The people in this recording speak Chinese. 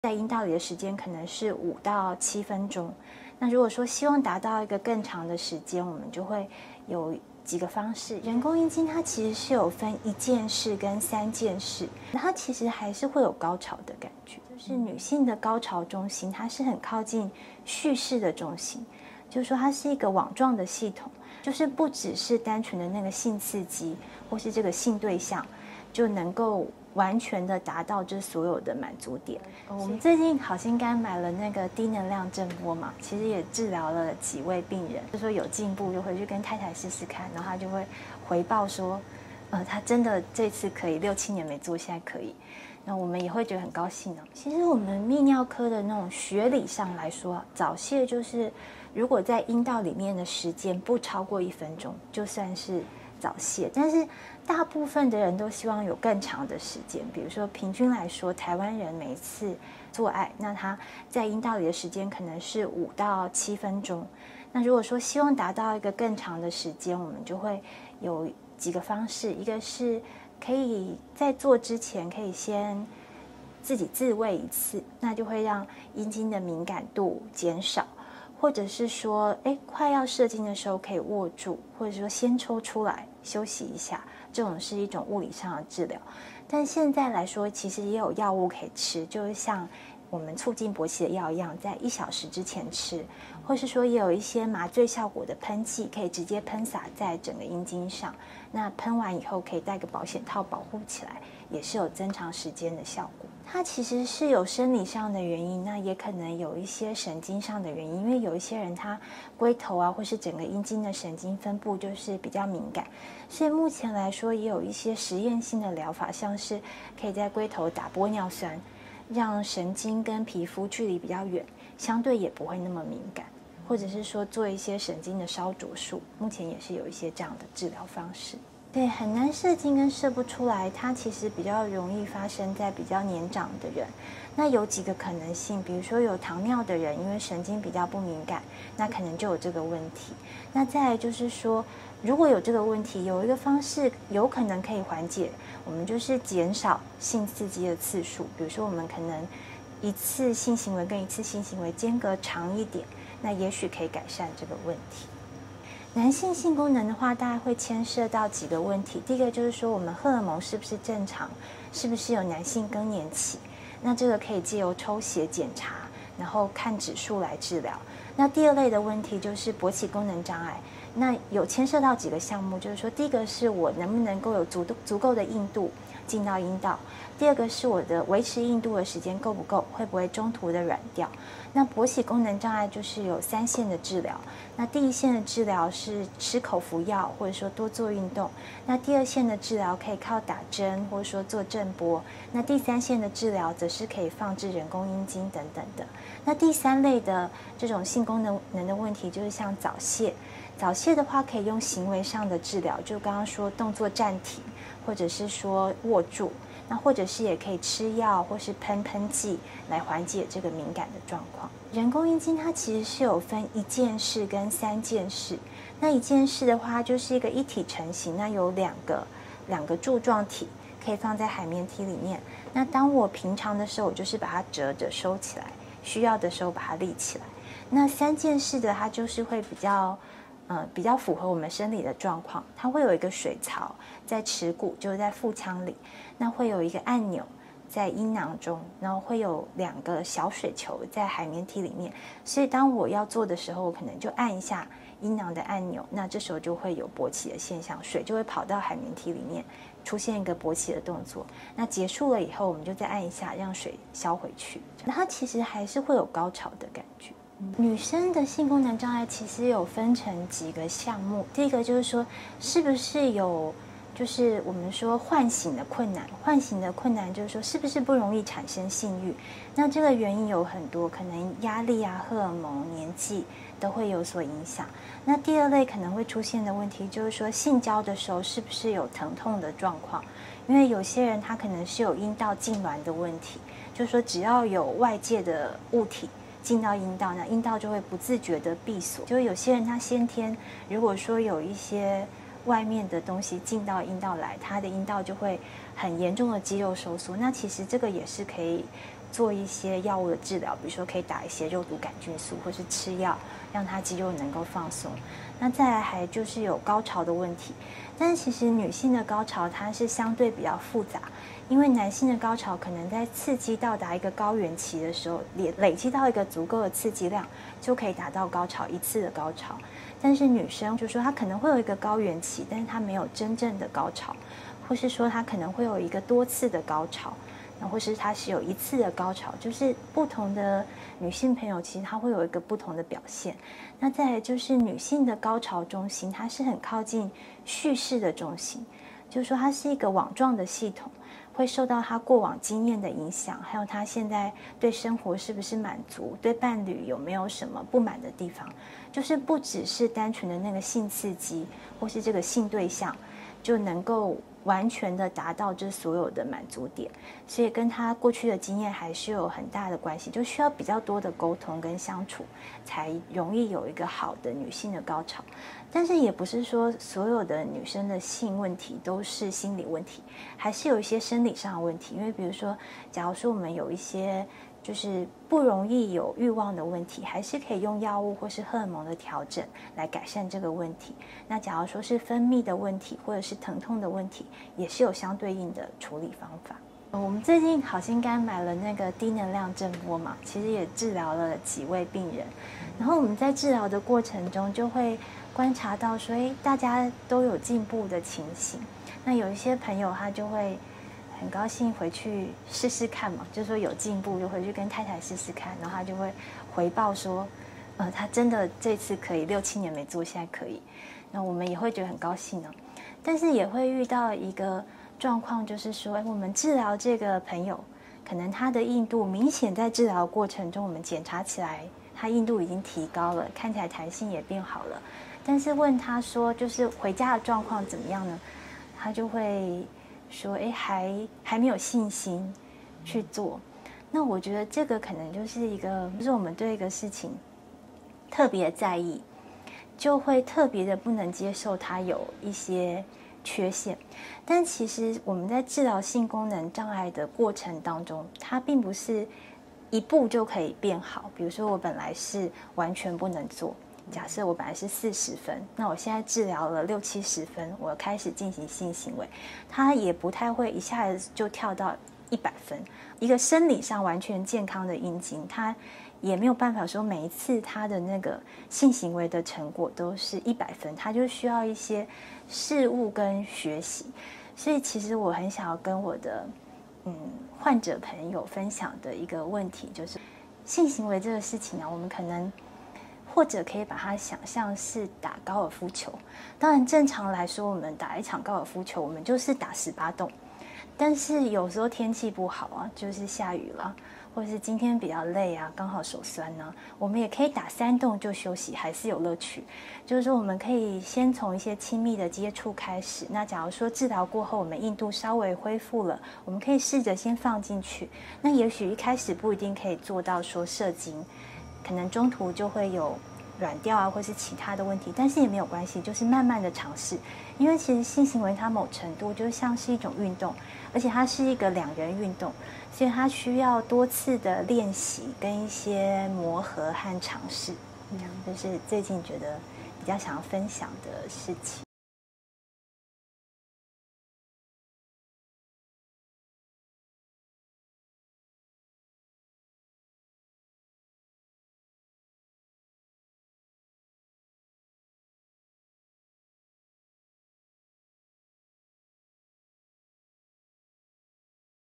在阴道里的时间可能是5到7分钟。那如果说希望达到一个更长的时间，我们就会有几个方式。人工阴茎它其实是有分1件式跟3件式，它其实还是会有高潮的感觉。就是女性的高潮中心，它是很靠近序式的中心，就是说它是一个网状的系统，就是不只是单纯的那个性刺激或是这个性对象就能够完全的达到这所有的满足点。我们最近好心肝买了那个低能量震波嘛，其实也治疗了几位病人，就说有进步就回去跟太太试试看，然后他就会回报说，他真的这次可以，6、7年没做，现在可以。那我们也会觉得很高兴哦。其实我们泌尿科的那种学理上来说，早泄就是如果在阴道里面的时间不超过1分钟，就算是早泄。但是大部分的人都希望有更长的时间，比如说平均来说，台湾人每次做爱，那他在阴道里的时间可能是5到7分钟。那如果说希望达到一个更长的时间，我们就会有几个方式，一个是可以在做之前可以先自己自慰1次，那就会让阴茎的敏感度减少，或者是说快要射精的时候可以握住，或者说先抽出来休息一下，这种是一种物理上的治疗。但现在来说其实也有药物可以吃，就是像我们促进勃起的药一样，在1小时之前吃，或是说也有一些麻醉效果的喷剂，可以直接喷洒在整个阴茎上，那喷完以后可以戴个保险套保护起来，也是有增长时间的效果。它其实是有生理上的原因，那也可能有一些神经上的原因，因为有一些人他龟头啊或是整个阴茎的神经分布就是比较敏感，所以目前来说也有一些实验性的疗法，像是可以在龟头打玻尿酸，让神经跟皮肤距离比较远，相对也不会那么敏感，或者是说做一些神经的烧灼术，目前也是有一些这样的治疗方式。对，很难射精跟射不出来，它其实比较容易发生在比较年长的人。那有几个可能性，比如说有糖尿的人，因为神经比较不敏感，那可能就有这个问题。那再来就是说，如果有这个问题，有一个方式有可能可以缓解，我们就是减少性刺激的次数，比如说我们可能1次性行为跟1次性行为间隔长一点，那也许可以改善这个问题。男性性功能的话，大概会牵涉到几个问题。第一个就是说，我们荷尔蒙是不是正常，是不是有男性更年期？那这个可以借由抽血检查，然后看指数来治疗。那第二类的问题就是勃起功能障碍，那有牵涉到几个项目，就是说，第一个是我能不能够有足够的硬度进到阴道，第二个是我的维持硬度的时间够不够，会不会中途的软掉。那勃起功能障碍就是有3线的治疗，那第1线的治疗是吃口服药，或者说多做运动，那第2线的治疗可以靠打针，或者说做震波，那第3线的治疗则是可以放置人工阴茎等等的。那第3类的这种性功能的问题就是像早泄，早泄的话可以用行为上的治疗，就刚刚说动作暂停，或者是说握住，那或者是也可以吃药或是喷剂来缓解这个敏感的状况。人工阴茎它其实是有分1件式跟3件式，那1件式的话就是一个一体成型，那有两个柱状体可以放在海绵体里面，那当我平常的时候我就是把它折着收起来，需要的时候把它立起来。那3件式的它就是会比较符合我们生理的状况，它会有一个水槽在耻骨，就是在腹腔里，那会有一个按钮在阴囊中，然后会有2个小水球在海绵体里面，所以当我要做的时候，我可能就按一下阴囊的按钮，那这时候就会有勃起的现象，水就会跑到海绵体里面，出现一个勃起的动作。那结束了以后，我们就再按一下，让水消回去。那它其实还是会有高潮的感觉。女生的性功能障碍其实有分成几个项目，第一个就是说，是不是有就是我们说唤醒的困难，唤醒的困难就是说是不是不容易产生性欲，那这个原因有很多，可能压力啊、荷尔蒙、年纪都会有所影响。那第2类可能会出现的问题就是说，性交的时候是不是有疼痛的状况，因为有些人他可能是有阴道痉挛的问题，就是说只要有外界的物体进到阴道，那阴道就会不自觉的闭锁。就是有些人他先天如果说有一些外面的东西进到阴道来，他的阴道就会很严重的肌肉收缩。那其实这个也是可以做一些药物的治疗，比如说可以打一些肉毒杆菌素，或是吃药让他肌肉能够放松。那再来还就是有高潮的问题，但是其实女性的高潮它是相对比较复杂，因为男性的高潮可能在刺激到达一个高原期的时候，累积到一个足够的刺激量，就可以达到高潮，一次的高潮。但是女生就说她可能会有一个高原期，但是她没有真正的高潮，或是说她可能会有一个多次的高潮，或是她是有一次的高潮，就是不同的女性朋友其实她会有一个不同的表现。那再来就是女性的高潮中心，它是很靠近叙事的中心，就是说它是一个网状的系统，会受到她过往经验的影响，还有她现在对生活是不是满足，对伴侣有没有什么不满的地方，就是不只是单纯的那个性刺激或是这个性对象就能够完全的达到这所有的满足点，所以跟他过去的经验还是有很大的关系，就需要比较多的沟通跟相处，才容易有一个好的女性的高潮。但是也不是说所有的女生的性问题都是心理问题，还是有一些生理上的问题。因为比如说，假如说我们有一些就是不容易有欲望的问题，还是可以用药物或是荷尔蒙的调整来改善这个问题。那假如说是分泌的问题或者是疼痛的问题，也是有相对应的处理方法。我们最近好心肝买了那个低能量震波嘛，其实也治疗了几位病人。然后我们在治疗的过程中就会观察到说，大家都有进步的情形。那有一些朋友他就会很高兴回去试试看嘛，就说有进步就回去跟太太试试看，然后他就会回报说，他真的这次可以，6、7年没做，现在可以。那我们也会觉得很高兴啊，但是也会遇到一个状况，就是说，我们治疗这个朋友，可能他的硬度明显在治疗过程中，我们检查起来，他硬度已经提高了，看起来弹性也变好了。但是问他说，就是回家的状况怎么样呢？他就会说，还没有信心去做。那我觉得这个可能就是一个，就是我们对一个事情特别在意，就会特别的不能接受它有一些缺陷。但其实我们在治疗性功能障碍的过程当中，它并不是一步就可以变好。比如说我本来是完全不能做，假设我本来是40分，那我现在治疗了60、70分，我开始进行性行为，它也不太会一下子就跳到100分。一个生理上完全健康的阴茎，它也没有办法说每一次它的那个性行为的成果都是100分，它就需要一些事物跟学习。所以其实我很想要跟我的患者朋友分享的一个问题，就是性行为这个事情呢，我们可能或者可以把它想象是打高尔夫球。当然正常来说，我们打一场高尔夫球，我们就是打18洞。但是有时候天气不好啊，就是下雨了，或者是今天比较累啊，刚好手酸呢，我们也可以打3洞就休息，还是有乐趣。就是说我们可以先从一些亲密的接触开始。那假如说治疗过后，我们硬度稍微恢复了，我们可以试着先放进去。那也许一开始不一定可以做到说射精，可能中途就会有软掉啊，或是其他的问题，但是也没有关系，就是慢慢的尝试。因为其实性行为它某程度就像是一种运动，而且它是一个2人运动，所以它需要多次的练习跟一些磨合和尝试。这样就是最近觉得比较想要分享的事情。